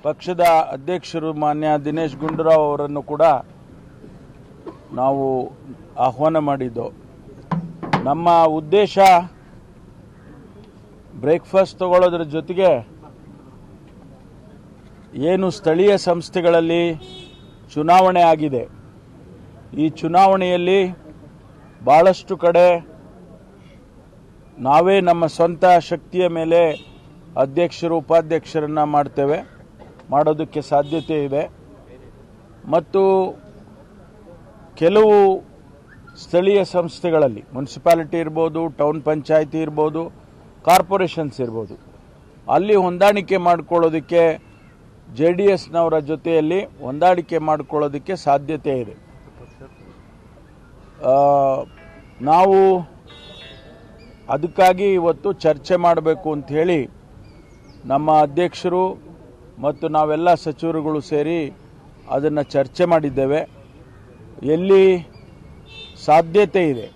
ಪಕ್ಷದ ಅಧ್ಯಕ್ಷರು ಮಾನ್ಯ ದಿನೇಶ್ ಗುಂಡೂರಾವ್ ಅವರನ್ನು ಕೂಡ ನಾವು ಆಹ್ವಾನ ಮಾಡಿದ್ದು. ನಮ್ಮ ಉದ್ದೇಶ ಬ್ರೇಕ್ಫಾಸ್ಟ್ ತಗೊಳ್ಳೋದ್ರ ಜೊತೆಗೆ ಏನು ಸ್ಥಳೀಯ ಸಂಸ್ಥೆಗಳಲ್ಲಿ ಚುನಾವಣೆ ಆಗಿದೆ, ಈ ಚುನಾವಣೆಯಲ್ಲಿ ಬಹಳಷ್ಟು ಕಡೆ ನಾವೇ ನಮ್ಮ ಸ್ವಂತ ಶಕ್ತಿಯ ಮೇಲೆ ಅಧ್ಯಕ್ಷರು ಉಪಾಧ್ಯಕ್ಷರನ್ನ ಮಾಡೋದಕ್ಕೆ ಸಾಧ್ಯತೆ ಇದೆ. ಮತ್ತು ಕೆಲವು ಸ್ಥಳೀಯ ಸಂಸ್ಥೆಗಳಲ್ಲಿ ಮುನ್ಸಿಪಾಲಿಟಿ ಇರ್ಬೋದು, ಟೌನ್ ಪಂಚಾಯಿತಿ ಇರ್ಬೋದು, ಕಾರ್ಪೊರೇಷನ್ಸ್ ಇರ್ಬೋದು, ಅಲ್ಲಿ ಹೊಂದಾಣಿಕೆ ಮಾಡಿಕೊಳ್ಳೋದಕ್ಕೆ JDSನವರ ಜೊತೆಯಲ್ಲಿ ಹೊಂದಾಣಿಕೆ ಮಾಡಿಕೊಳ್ಳೋದಕ್ಕೆ ಸಾಧ್ಯತೆ ಇದೆ. ನಾವು ಅದಕ್ಕಾಗಿ ಇವತ್ತು ಚರ್ಚೆ ಮಾಡಬೇಕು ಅಂತ ಹೇಳಿ ನಮ್ಮ ಅಧ್ಯಕ್ಷರು ಮತ್ತು ನಾವೆಲ್ಲ ಸಚಿವರುಗಳು ಸೇರಿ ಅದನ್ನು ಚರ್ಚೆ ಮಾಡಿದ್ದೇವೆ. ಎಲ್ಲಿ ಸಾಧ್ಯತೆ ಇದೆ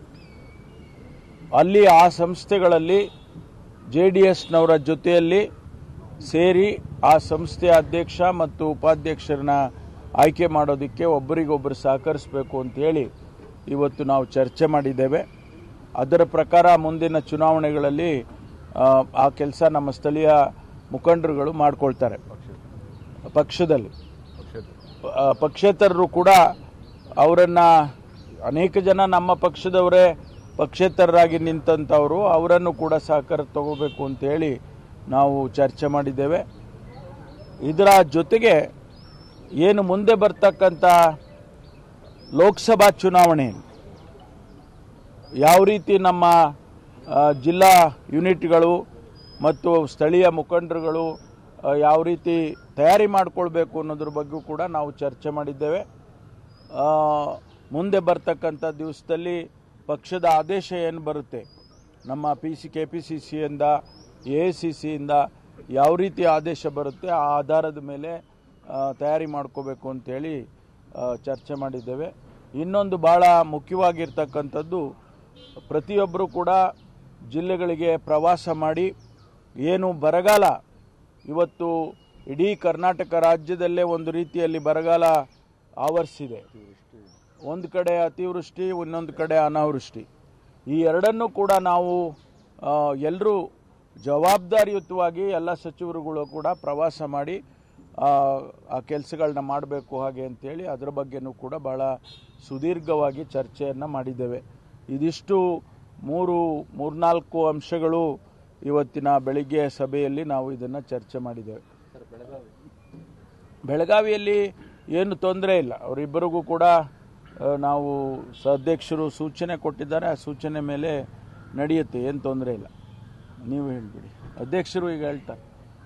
ಅಲ್ಲಿ ಆ ಸಂಸ್ಥೆಗಳಲ್ಲಿ JDSನವರ ಜೊತೆಯಲ್ಲಿ ಸೇರಿ ಆ ಸಂಸ್ಥೆಯ ಅಧ್ಯಕ್ಷ ಮತ್ತು ಉಪಾಧ್ಯಕ್ಷರನ್ನ ಆಯ್ಕೆ ಮಾಡೋದಕ್ಕೆ ಒಬ್ಬರಿಗೊಬ್ಬರು ಸಹಕರಿಸಬೇಕು ಅಂತ ಹೇಳಿ ಇವತ್ತು ನಾವು ಚರ್ಚೆ ಮಾಡಿದ್ದೇವೆ. ಅದರ ಪ್ರಕಾರ ಮುಂದಿನ ಚುನಾವಣೆಗಳಲ್ಲಿ ಆ ಕೆಲಸ ನಮ್ಮ ಸ್ಥಳೀಯ ಮುಖಂಡರುಗಳು ಮಾಡಿಕೊಳ್ತಾರೆ. ಪಕ್ಷದಲ್ಲಿ ಪಕ್ಷೇತರರು ಕೂಡ ಅವರನ್ನ ಅನೇಕ ಜನ ನಮ್ಮ ಪಕ್ಷದವರೇ ಪಕ್ಷೇತರರಾಗಿ ನಿಂತಂಥವರು, ಅವರನ್ನು ಕೂಡ ಸಹಕಾರ ತಗೋಬೇಕು ಅಂತ ಹೇಳಿ ನಾವು ಚರ್ಚೆ ಮಾಡಿದ್ದೇವೆ. ಇದರ ಜೊತೆಗೆ ಏನು ಮುಂದೆ ಬರ್ತಕ್ಕಂಥ ಲೋಕಸಭಾ ಚುನಾವಣೆ ಯಾವ ರೀತಿ ನಮ್ಮ ಜಿಲ್ಲಾ ಯೂನಿಟ್ಗಳು ಮತ್ತು ಸ್ಥಳೀಯ ಮುಖಂಡರುಗಳು ಯಾವ ರೀತಿ ತಯಾರಿ ಮಾಡಿಕೊಳ್ಬೇಕು ಅನ್ನೋದ್ರ ಬಗ್ಗೆ ಕೂಡ ನಾವು ಚರ್ಚೆ ಮಾಡಿದ್ದೇವೆ. ಮುಂದೆ ಬರ್ತಕ್ಕಂಥ ದಿವಸದಲ್ಲಿ ಪಕ್ಷದ ಆದೇಶ ಏನು ಬರುತ್ತೆ, ನಮ್ಮ KPCCಯಿಂದ AICCಯಿಂದ ಯಾವ ರೀತಿ ಆದೇಶ ಬರುತ್ತೆ ಆ ಆಧಾರದ ಮೇಲೆ ತಯಾರಿ ಮಾಡ್ಕೋಬೇಕು ಅಂತೇಳಿ ಚರ್ಚೆ ಮಾಡಿದ್ದೇವೆ. ಇನ್ನೊಂದು ಭಾಳ ಮುಖ್ಯವಾಗಿರ್ತಕ್ಕಂಥದ್ದು, ಪ್ರತಿಯೊಬ್ಬರು ಕೂಡ ಜಿಲ್ಲೆಗಳಿಗೆ ಪ್ರವಾಸ ಮಾಡಿ ಏನು ಬರಗಾಲ ಇವತ್ತು ಇಡೀ ಕರ್ನಾಟಕ ರಾಜ್ಯದಲ್ಲೇ ಒಂದು ರೀತಿಯಲ್ಲಿ ಬರಗಾಲ ಆವರಿಸಿದೆ. ಒಂದು ಕಡೆ ಅತಿವೃಷ್ಟಿ, ಇನ್ನೊಂದು ಕಡೆ ಅನಾವೃಷ್ಟಿ. ಈ ಎರಡನ್ನೂ ಕೂಡ ನಾವು ಎಲ್ಲರೂ ಜವಾಬ್ದಾರಿಯುತವಾಗಿ ಎಲ್ಲ ಸಚಿವರುಗಳು ಕೂಡ ಪ್ರವಾಸ ಮಾಡಿ ಆ ಕೆಲಸಗಳನ್ನ ಮಾಡಬೇಕು ಹಾಗೆ ಅಂತೇಳಿ ಅದರ ಬಗ್ಗೆನೂ ಕೂಡ ಭಾಳ ಸುದೀರ್ಘವಾಗಿ ಚರ್ಚೆಯನ್ನು ಮಾಡಿದ್ದೇವೆ. ಇದಿಷ್ಟು ಮೂರ್ನಾಲ್ಕು ಅಂಶಗಳು ಇವತ್ತಿನ ಬೆಳಿಗ್ಗೆ ಸಭೆಯಲ್ಲಿ ನಾವು ಇದನ್ನು ಚರ್ಚೆ ಮಾಡಿದ್ದೇವೆ. ಬೆಳಗಾವಿಯಲ್ಲಿ ಏನು ತೊಂದರೆ ಇಲ್ಲ, ಅವರಿಬ್ಬರಿಗೂ ಕೂಡ ನಾವು ಅಧ್ಯಕ್ಷರು ಸೂಚನೆ ಕೊಟ್ಟಿದ್ದಾರೆ, ಆ ಸೂಚನೆ ಮೇಲೆ ನಡೆಯುತ್ತೆ, ಏನು ತೊಂದರೆ ಇಲ್ಲ. ನೀವು ಹೇಳ್ಬಿಡಿ, ಅಧ್ಯಕ್ಷರು ಈಗ ಹೇಳ್ತಾರೆ.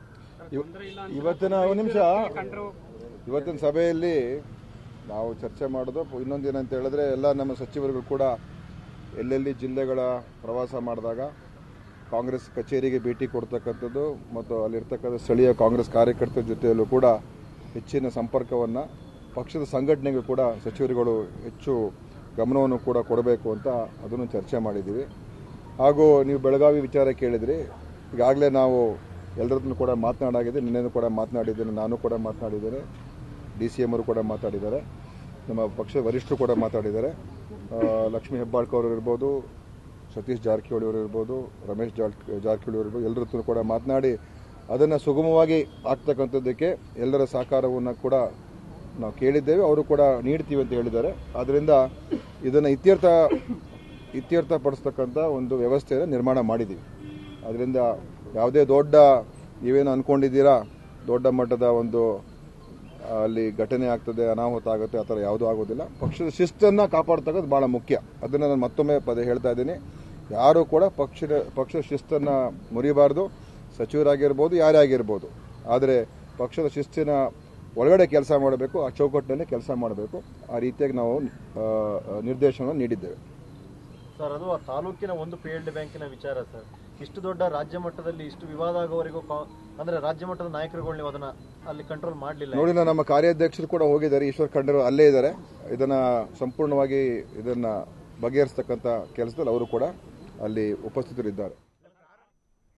ಇವತ್ತಿನ ಸಭೆಯಲ್ಲಿ ನಾವು ಚರ್ಚೆ ಮಾಡೋದು ಇನ್ನೊಂದೇನಂತ ಹೇಳಿದ್ರೆ, ಎಲ್ಲ ನಮ್ಮ ಸಚಿವರುಗಳು ಕೂಡ ಎಲ್ಲೆಲ್ಲಿ ಜಿಲ್ಲೆಗಳ ಪ್ರವಾಸ ಮಾಡಿದಾಗ ಕಾಂಗ್ರೆಸ್ ಕಚೇರಿಗೆ ಭೇಟಿ ಕೊಡ್ತಕ್ಕಂಥದ್ದು ಮತ್ತು ಅಲ್ಲಿರ್ತಕ್ಕಂಥ ಸ್ಥಳೀಯ ಕಾಂಗ್ರೆಸ್ ಕಾರ್ಯಕರ್ತರ ಜೊತೆಯಲ್ಲೂ ಕೂಡ ಹೆಚ್ಚಿನ ಸಂಪರ್ಕವನ್ನು, ಪಕ್ಷದ ಸಂಘಟನೆಗೆ ಕೂಡ ಸಚಿವರುಗಳು ಹೆಚ್ಚು ಗಮನವನ್ನು ಕೂಡ ಕೊಡಬೇಕು ಅಂತ ಅದನ್ನು ಚರ್ಚೆ ಮಾಡಿದ್ದೀವಿ. ಹಾಗೂ ನೀವು ಬೆಳಗಾವಿ ವಿಚಾರ ಕೇಳಿದ್ರಿ, ಈಗಾಗಲೇ ನಾವು ಎಲ್ಲರನ್ನು ಕೂಡ ಮಾತನಾಡಾಗಿದೆ. ನಿನ್ನೆನೂ ಕೂಡ ಮಾತನಾಡಿದ್ದೇನೆ, ನಾನು ಕೂಡ ಮಾತನಾಡಿದ್ದೇನೆ, DCM ಅವರು ಕೂಡ ಮಾತಾಡಿದ್ದಾರೆ, ನಮ್ಮ ಪಕ್ಷದ ವರಿಷ್ಠರು ಕೂಡ ಮಾತಾಡಿದ್ದಾರೆ. ಲಕ್ಷ್ಮೀ ಹೆಬ್ಬಾಳ್ಕರ್ ಅವರು ಇರ್ಬೋದು, ಸತೀಶ್ ಜಾರಕಿಹೊಳಿ ಅವರು ಇರ್ಬೋದು, ರಮೇಶ್ ಜಾರಕಿಹೊಳಿ ಅವರು ಇರ್ಬೋದು, ಎಲ್ಲರತ್ರ ಕೂಡ ಮಾತನಾಡಿ ಅದನ್ನು ಸುಗಮವಾಗಿ ಆಗ್ತಕ್ಕಂಥದ್ದಕ್ಕೆ ಎಲ್ಲರ ಸಹಕಾರವನ್ನು ಕೂಡ ನಾವು ಕೇಳಿದ್ದೇವೆ. ಅವರು ಕೂಡ ನೀಡ್ತೀವಿ ಅಂತ ಹೇಳಿದ್ದಾರೆ. ಆದ್ದರಿಂದ ಇದನ್ನು ಇತ್ಯರ್ಥ ಪಡಿಸ್ತಕ್ಕಂಥ ಒಂದು ವ್ಯವಸ್ಥೆಯನ್ನು ನಿರ್ಮಾಣ ಮಾಡಿದ್ದೀವಿ. ಅದರಿಂದ ಯಾವುದೇ ದೊಡ್ಡ ನೀವೇನು ಅಂದ್ಕೊಂಡಿದ್ದೀರಾ ದೊಡ್ಡ ಮಟ್ಟದ ಒಂದು ಅಲ್ಲಿ ಘಟನೆ ಆಗ್ತದೆ, ಅನಾಹುತ ಆಗುತ್ತೆ, ಆ ಥರ ಯಾವುದೂ ಆಗೋದಿಲ್ಲ. ಪಕ್ಷದ ಶಿಸ್ತನ್ನು ಕಾಪಾಡ್ತಕ್ಕಂಥದ್ದು ಭಾಳ ಮುಖ್ಯ. ಅದನ್ನು ನಾನು ಮತ್ತೊಮ್ಮೆ ಪದೇ ಹೇಳ್ತಾ ಇದ್ದೀನಿ. ಯಾರೂ ಕೂಡ ಪಕ್ಷದ ಶಿಸ್ತನ್ನು ಮುರಿಬಾರ್ದು, ಸಚಿವರಾಗಿರ್ಬೋದು, ಯಾರೇ ಆಗಿರ್ಬೋದು. ಆದರೆ ಪಕ್ಷದ ಶಿಸ್ತಿನ ಒಳಗಡೆ ಕೆಲಸ ಮಾಡಬೇಕು, ಆ ಚೌಕಟ್ಟಿನಲ್ಲಿ ಕೆಲಸ ಮಾಡಬೇಕು. ಆ ರೀತಿಯಾಗಿ ನಾವು ನಿರ್ದೇಶನವನ್ನು ನೀಡಿದ್ದೇವೆ. ಸರ್, ಅದು ಆ ತಾಲೂಕಿನ ಒಂದು PLD ಬ್ಯಾಂಕಿನ ವಿಚಾರ ಸರ್. ಇಷ್ಟು ದೊಡ್ಡ ರಾಜ್ಯ ಮಟ್ಟದಲ್ಲಿ ಇಷ್ಟು ವಿವಾದ ಆಗೋವರೆಗೂ ಅಂದ್ರೆ ರಾಜ್ಯ ಮಟ್ಟದ ನಾಯಕರುಗಳು ನೀವು ಅದನ್ನ ಅಲ್ಲಿ ಕಂಟ್ರೋಲ್ ಮಾಡಲಿಲ್ಲ. ನೋಡಿ, ನಮ್ಮ ಕಾರ್ಯಾಧ್ಯಕ್ಷರು ಕೂಡ ಹೋಗಿದ್ದಾರೆ, ಈಶ್ವರ್ ಖಂಡ್ರೆ ಅಲ್ಲೇ ಇದ್ದಾರೆ. ಇದನ್ನ ಸಂಪೂರ್ಣವಾಗಿ ಇದನ್ನ ಬಗೆಹರಿಸತಕ್ಕಂಥ ಕೆಲಸದಲ್ಲಿ ಅವರು ಕೂಡ ಅಲ್ಲಿ ಉಪಸ್ಥಿತರಿದ್ದಾರೆ.